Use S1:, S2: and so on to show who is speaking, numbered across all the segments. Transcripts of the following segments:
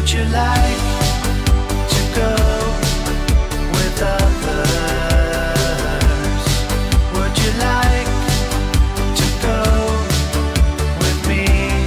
S1: Would you like to go with others? Would you like to go with me?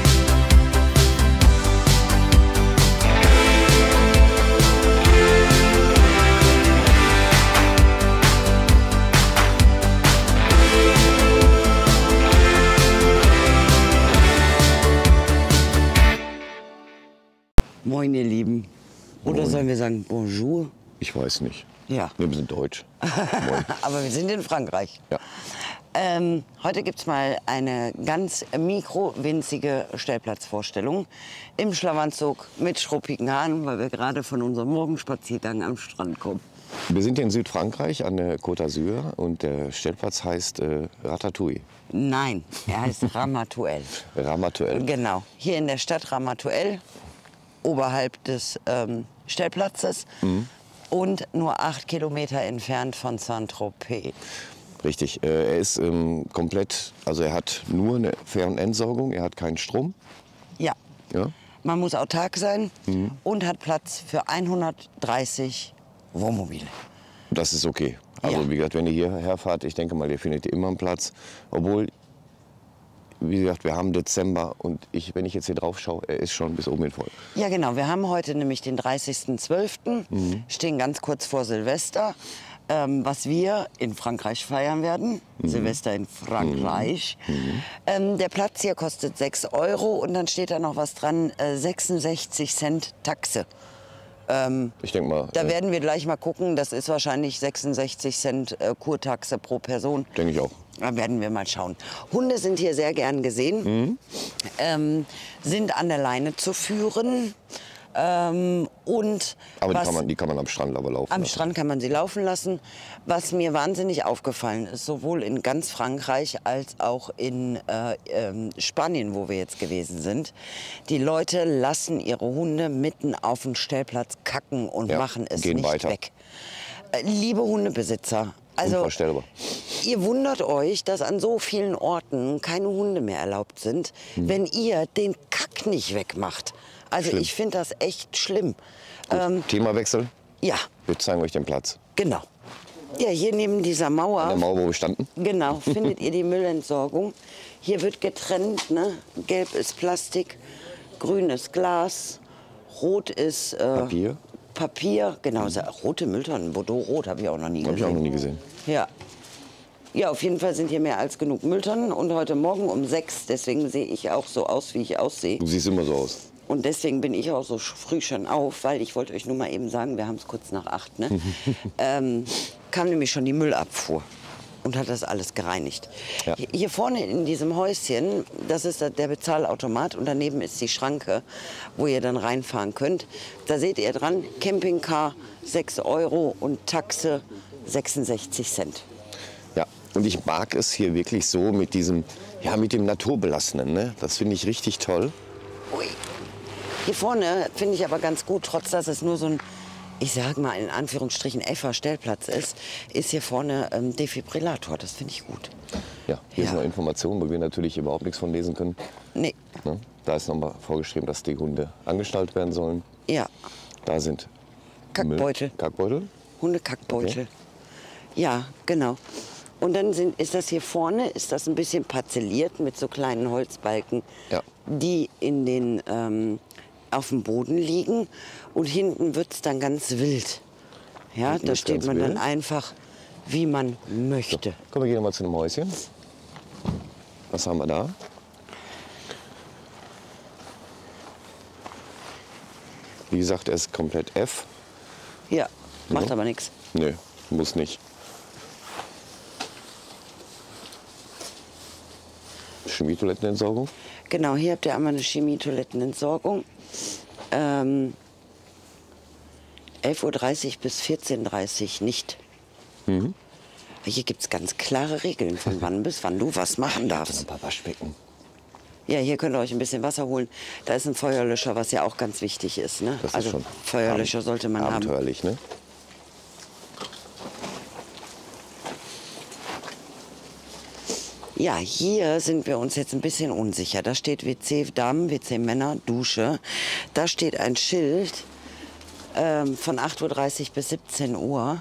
S2: Moin, ihr Lieben. Oder
S3: Moin.
S2: sollen wir sagen Bonjour?
S3: Ich weiß nicht.
S2: Ja.
S3: Wir sind deutsch. Moin.
S2: Aber wir sind in Frankreich.
S3: Ja.
S2: Heute gibt es mal eine ganz mikrowinzige Stellplatzvorstellung im Schlafanzug mit schruppigen Haaren, weil wir gerade von unserem Morgenspaziergang am Strand kommen.
S3: Wir sind hier in Südfrankreich an der Côte d'Azur und der Stellplatz heißt Ratatouille.
S2: Nein, er heißt Ramatuelle.
S3: Ramatuelle.
S2: Genau, hier in der Stadt Ramatuelle, oberhalb des Stellplatzes und nur 8 Kilometer entfernt von Saint-Tropez.
S3: Richtig. Er ist komplett, also er hat nur eine Fähr- und Entsorgung, er hat keinen Strom.
S2: Ja,
S3: Ja.
S2: man muss autark sein und hat Platz für 130 Wohnmobile.
S3: Das ist okay. Also
S2: Ja.
S3: wie gesagt, wenn ihr hierher fahrt, ich denke mal, ihr findet immer einen Platz. Obwohl, wie gesagt, wir haben Dezember und wenn ich jetzt hier drauf schaue, er ist schon bis oben hin voll.
S2: Ja, genau. Wir haben heute nämlich den 30.12., stehen ganz kurz vor Silvester, was wir in Frankreich feiern werden. Silvester in Frankreich. Der Platz hier kostet 6 Euro und dann steht da noch was dran, 66 Cent Taxe.
S3: Ich denke mal,
S2: Da werden wir gleich mal gucken. Das ist wahrscheinlich 66 Cent Kurtaxe pro Person.
S3: denke ich auch.
S2: Da werden wir mal schauen. Hunde sind hier sehr gern gesehen, sind an der Leine zu führen. Und
S3: Aber
S2: was,
S3: die kann man am Strand aber laufen
S2: am
S3: lassen.
S2: Strand kann man sie laufen lassen. Was mir wahnsinnig aufgefallen ist, sowohl in ganz Frankreich als auch in Spanien, wo wir jetzt gewesen sind, die Leute lassen ihre Hunde mitten auf dem Stellplatz kacken und
S3: Ja,
S2: machen es
S3: gehen
S2: nicht
S3: weiter.
S2: weg. Liebe Hundebesitzer, also
S3: Unvorstellbar.
S2: ihr wundert euch, dass an so vielen Orten keine Hunde mehr erlaubt sind, wenn ihr den Kack nicht wegmacht. Also
S3: Schlimm.
S2: ich finde das echt schlimm.
S3: Themawechsel.
S2: Ja,
S3: Wir zeigen euch den Platz.
S2: genau. Ja, hier neben dieser
S3: An der
S2: Mauer,
S3: Mauer, wo wir standen.
S2: genau, findet ihr die Müllentsorgung. Hier wird getrennt, ne? Gelb ist Plastik, grün ist Glas, rot ist
S3: Papier.
S2: Papier, genau, rote Mülltonnen, Bordeaux-Rot habe ich auch noch nie
S3: Habe ich auch noch
S2: gesehen.
S3: nie gesehen.
S2: Ja. Ja, auf jeden Fall sind hier mehr als genug Mülltonnen und heute Morgen um 6, deswegen sehe ich auch so aus, wie ich aussehe.
S3: Du siehst immer so aus.
S2: Und deswegen bin ich auch so früh schon auf, weil ich wollte euch nur mal eben sagen, wir haben es kurz nach 8, ne? Kam nämlich schon die Müllabfuhr und hat das alles gereinigt.
S3: Ja.
S2: Hier vorne in diesem Häuschen, das ist der Bezahlautomat und daneben ist die Schranke, wo ihr dann reinfahren könnt. Da seht ihr dran, Campingcar 6 Euro und Taxe 66 Cent.
S3: Ja, und ich mag es hier wirklich so mit diesem, ja, mit dem Naturbelassenen. Ne? Das finde ich richtig toll.
S2: Ui. Hier vorne finde ich aber ganz gut, trotz dass es nur so ein, ich sag mal in Anführungsstrichen, Stellplatz ist hier vorne Defibrillator. Das finde ich gut.
S3: Ja, hier
S2: Ja.
S3: ist noch Information, wo wir natürlich überhaupt nichts von lesen können.
S2: Nee,
S3: Ne? Da ist nochmal vorgeschrieben, dass die Hunde angeschnallt werden sollen.
S2: ja,
S3: Da sind
S2: Kackbeutel,
S3: Kackbeutel.
S2: Hundekackbeutel.
S3: Okay.
S2: Ja, genau. Und dann ist das hier vorne, ist das ein bisschen parzelliert mit so kleinen Holzbalken,
S3: Ja.
S2: die in den, auf dem Boden liegen. Und hinten wird es dann ganz wild. Ja,
S3: Hinten
S2: da
S3: wird's
S2: steht
S3: ganz
S2: man dann
S3: wild.
S2: einfach, wie man möchte.
S3: Komm, wir gehen mal zu einem Häuschen. Was haben wir da? Wie gesagt, er ist komplett F.
S2: Ja, macht
S3: Ja.
S2: aber nichts.
S3: Nö, muss nicht. Chemietoilettenentsorgung.
S2: Genau, hier habt ihr einmal eine Chemietoilettenentsorgung. 11:30 Uhr bis 14:30 Uhr nicht. Hier gibt es ganz klare Regeln, von wann bis wann du was machen
S3: Ein
S2: darfst.
S3: paar Waschbecken.
S2: Ja, hier könnt ihr euch ein bisschen Wasser holen. Da ist ein Feuerlöscher, was ja auch ganz wichtig ist. Ne?
S3: Das ist
S2: Also
S3: schon
S2: Feuerlöscher sollte man haben.
S3: abenteuerlich, ne?
S2: Ja, hier sind wir uns jetzt ein bisschen unsicher. Da steht WC Damen, WC Männer, Dusche. Da steht ein Schild von 8:30 Uhr bis 17 Uhr.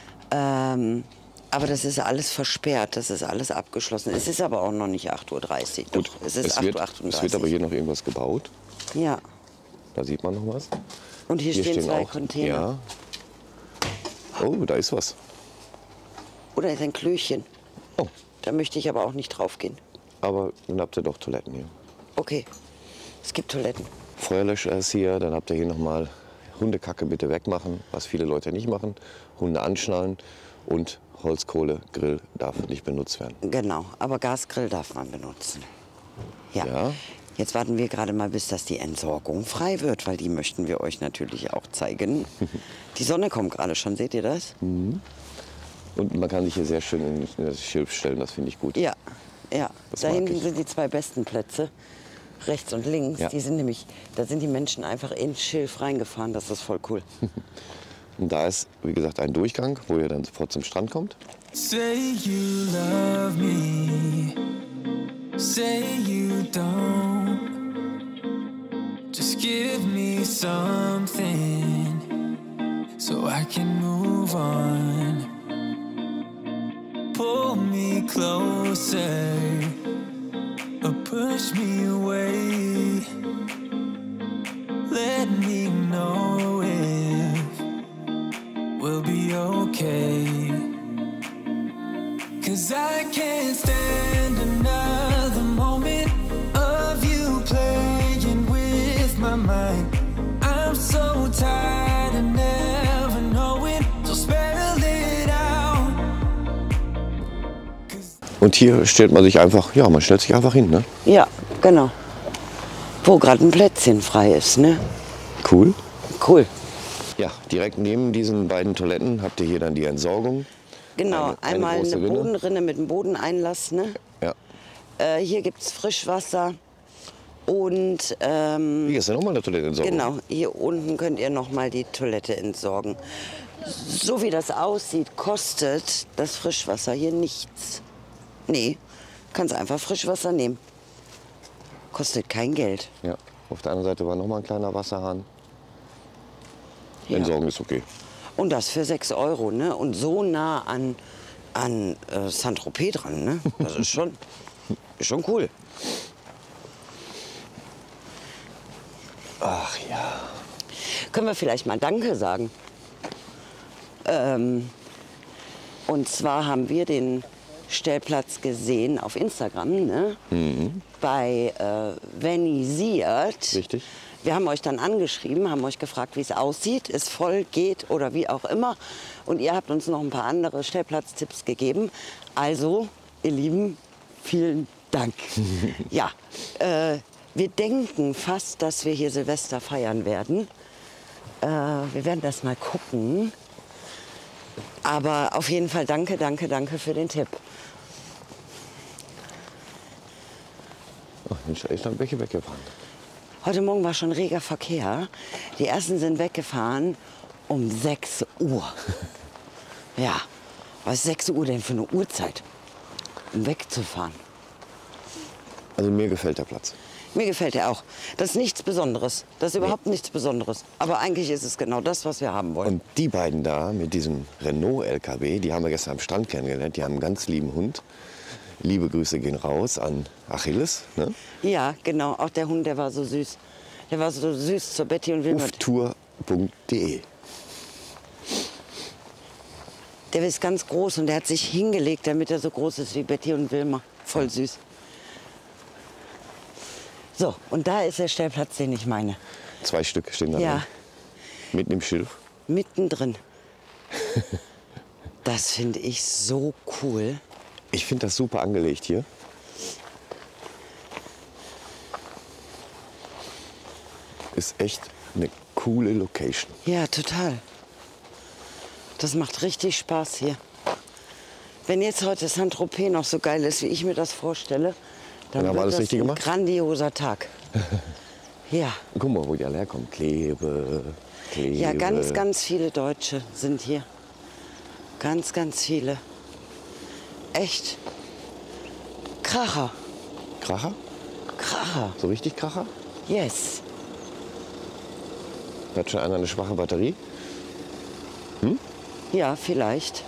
S2: Aber das ist alles versperrt, das ist alles abgeschlossen. Es ist aber auch noch nicht 8:30 Uhr.
S3: Gut,
S2: es ist 8:38 Uhr.
S3: Es wird aber hier noch irgendwas gebaut.
S2: Ja.
S3: Da sieht man noch was.
S2: Und hier stehen zwei
S3: auch,
S2: Container.
S3: Ja. Oh, da ist was.
S2: Oder ist ein Klöchen.
S3: Oh,
S2: Da möchte ich aber auch nicht drauf gehen.
S3: aber dann habt ihr doch Toiletten hier.
S2: Okay, es gibt Toiletten.
S3: Feuerlöscher ist hier, dann habt ihr hier nochmal Hundekacke bitte wegmachen, was viele Leute nicht machen. Hunde anschnallen und Holzkohlegrill darf nicht benutzt werden.
S2: Genau, aber Gasgrill darf man benutzen. Ja.
S3: Ja.
S2: Jetzt warten wir gerade mal, bis das die Entsorgung frei wird, weil die möchten wir euch natürlich auch zeigen. Die Sonne kommt gerade schon, seht ihr das?
S3: Und man kann sich hier sehr schön in das Schilf stellen, das finde ich gut.
S2: Ja, ja.
S3: Das
S2: Da
S3: mag
S2: hinten
S3: ich.
S2: sind die zwei besten Plätze, rechts und links.
S3: Ja.
S2: Die sind nämlich, da sind die Menschen einfach ins Schilf reingefahren. Das ist voll cool.
S3: Und da ist, wie gesagt, ein Durchgang, wo ihr dann sofort zum Strand kommt.
S1: Say you love me, say you don't. Just give me something so I can move on. Pull me closer or push me away. Let me know if we'll be okay. 'Cause I can't stand another moment of you playing with my mind. I'm so tired of never knowing, so spell it out.
S3: Und hier stellt man sich einfach, ja, man stellt sich einfach hin, ne?
S2: Ja, genau. Wo gerade ein Plätzchen frei ist, ne?
S3: Cool.
S2: Cool.
S3: Ja, direkt neben diesen beiden Toiletten habt ihr hier dann die Entsorgung.
S2: Genau,
S3: Eine
S2: einmal
S3: große
S2: eine
S3: Rinne.
S2: Bodenrinne mit einem Bodeneinlass, ne?
S3: Ja.
S2: Hier gibt es Frischwasser und
S3: Hier ist ja nochmal eine Toilettenentsorgung.
S2: genau, hier unten könnt ihr noch mal die Toilette entsorgen. So wie das aussieht, kostet das Frischwasser hier nichts. Nee, kannst einfach Frischwasser nehmen. Kostet kein Geld.
S3: Ja. Auf der anderen Seite war nochmal ein kleiner Wasserhahn.
S2: Ja.
S3: Entsorgung ist okay.
S2: Und das für 6 Euro, ne? Und so nah an Saint-Tropez dran, ne? Das ist schon cool.
S3: Ach ja.
S2: Können wir vielleicht mal Danke sagen? Und zwar haben wir den Stellplatz gesehen auf Instagram, ne? Bei Venisiert.
S3: Richtig.
S2: Wir haben euch dann angeschrieben, haben euch gefragt, wie es aussieht, es voll geht oder wie auch immer. Und ihr habt uns noch ein paar andere Stellplatztipps gegeben. Also, ihr Lieben, vielen Dank. Ja, wir denken fast, dass wir hier Silvester feiern werden. Wir werden das mal gucken. Aber auf jeden Fall danke, danke, danke für den Tipp.
S3: Ach, Mensch, da ist dann welche weggefahren.
S2: Heute Morgen war schon reger Verkehr. Die ersten sind weggefahren um 6 Uhr. Ja, was ist 6 Uhr denn für eine Uhrzeit, um wegzufahren?
S3: Also mir gefällt der Platz.
S2: Mir gefällt er auch. Das ist nichts Besonderes. Das ist überhaupt nichts Besonderes. Aber eigentlich ist es genau das, was wir haben wollen.
S3: Und die beiden da mit diesem Renault-LKW, die haben wir gestern am Strand kennengelernt. Die haben einen ganz lieben Hund. Liebe Grüße gehen raus an Achilles. Ne?
S2: Ja, genau. Auch der Hund, der war so süß. Der war so süß zur Betty und Wilma.
S3: Uftour.de.
S2: Der ist ganz groß und der hat sich hingelegt, damit er so groß ist wie Betty und Wilma. Voll süß. So, und da ist der Stellplatz, den ich meine.
S3: 2 Stück stehen da
S2: Ja,
S3: drin. Mitten im Schilf.
S2: mittendrin. Das finde ich so cool.
S3: Ich finde das super angelegt hier. Ist echt eine coole Location.
S2: Ja, total. Das macht richtig Spaß hier. Wenn jetzt heute Saint-Tropez noch so geil ist, wie ich mir das vorstelle, dann
S3: Dann haben wir
S2: wird
S3: alles
S2: das
S3: richtig
S2: ein
S3: gemacht.
S2: grandioser Tag. Ja.
S3: Guck mal, wo die alle herkommen. Klebe, Klebe.
S2: Ja, ganz, ganz viele Deutsche sind hier. Ganz, ganz viele. Echt. Kracher.
S3: Kracher?
S2: Kracher.
S3: So richtig Kracher?
S2: Yes.
S3: Hat schon einer eine schwache Batterie?
S2: Ja, vielleicht.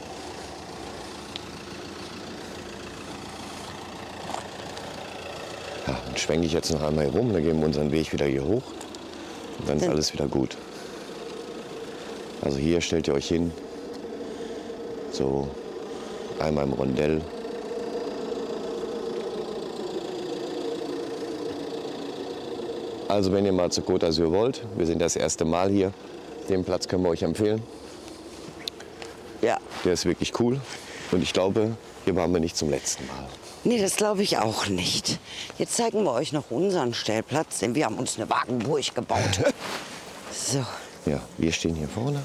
S3: Ja, dann schwenke ich jetzt noch einmal hier rum, dann gehen wir unseren Weg wieder hier hoch. Und dann ist alles wieder gut. Also hier stellt ihr euch hin. So einmal im Rondell. Also wenn ihr mal zur Côte d'Azur wollt, wir sind das erste Mal hier. Den Platz können wir euch empfehlen.
S2: Ja.
S3: Der ist wirklich cool. Und ich glaube, hier waren wir nicht zum letzten Mal.
S2: Nee, das glaube ich auch nicht. Jetzt zeigen wir euch noch unseren Stellplatz, denn wir haben uns eine Wagenburg gebaut. So.
S3: Ja, wir stehen hier vorne.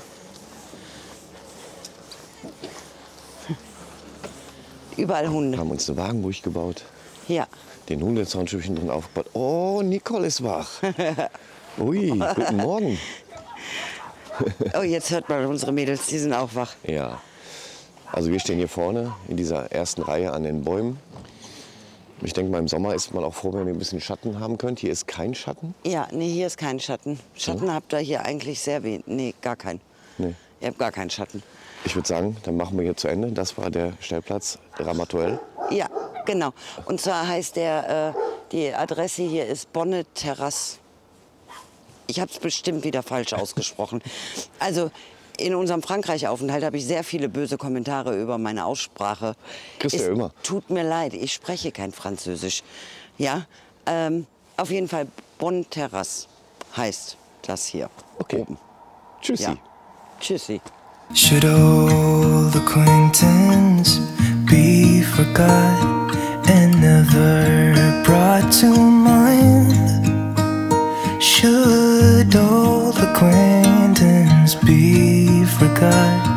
S2: Überall Hunde.
S3: Haben uns eine Wagenburg gebaut.
S2: Ja.
S3: Den Hundezaunstückchen drin aufgebaut. Oh, Nicole ist wach. Ui, guten Morgen.
S2: Oh, jetzt hört man unsere Mädels, die sind auch wach.
S3: Ja, also wir stehen hier vorne in dieser ersten Reihe an den Bäumen. Ich denke mal, im Sommer ist man auch froh, wenn ihr ein bisschen Schatten haben könnt. Hier ist kein Schatten.
S2: Ja, nee, hier ist kein Schatten. Schatten habt ihr hier eigentlich sehr wenig. Nee, gar keinen.
S3: Nee.
S2: Ihr habt gar keinen Schatten.
S3: Ich würde sagen, dann machen wir hier zu Ende. Das war der Stellplatz Ramatuelle.
S2: Ja, genau. Und zwar heißt die Adresse hier ist Bonne Terrasse. Ich habe es bestimmt wieder falsch ausgesprochen. Also in unserem Frankreich-Aufenthalt habe ich sehr viele böse Kommentare über meine Aussprache.
S3: Kriegst du ja immer.
S2: Tut mir leid, ich spreche kein Französisch. Ja, auf jeden Fall Bonne Terrasse heißt das hier.
S3: Okay.
S2: Oben.
S3: Tschüssi.
S2: Ja. Tschüssi.
S1: Should old acquaintance be forgot and never brought to mind? Should old acquaintance be forgot